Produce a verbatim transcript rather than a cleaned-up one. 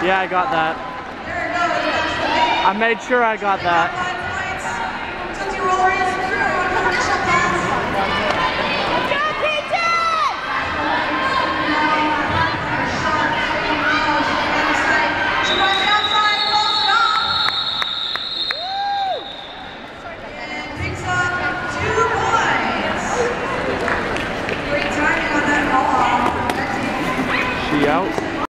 Yeah, I got that. I made sure I got that. She out.